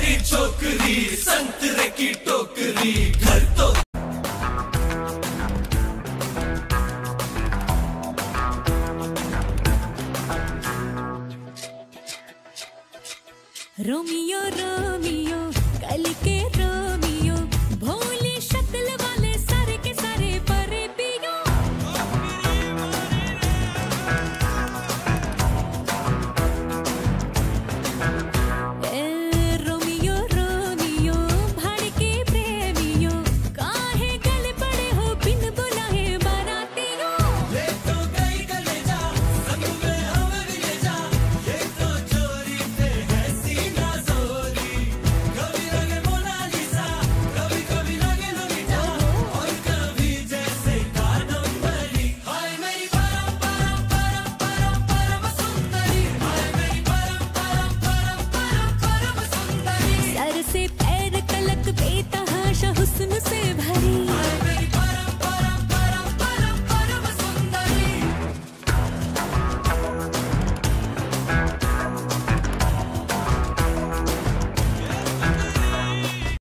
मेरी छोकरी संतरे की टोकरी घर तो रोमियो रोमियो कल के रोमियो भोली शक्ल वाले सारे के सारे परे पियो। रोमियो रोमियो भाड़ के प्रेमियो काहे गले पड़े हो बिन बुलाए बारातियों। ले तो गई कलेजा संग में हमें भी ले जा, ये तो चोरी पे है सीना जोरी। कभी लगे मोनालिसा कभी कभी लगे लोलिता और कभी जैसे कादम्बरी। हाय मेरी परम परम परम परम परम सुंदरी, हाय मेरी परम परम परम परम परम सुंदरी। सर से पैर तलक बेतहाशा हुस्न से भरी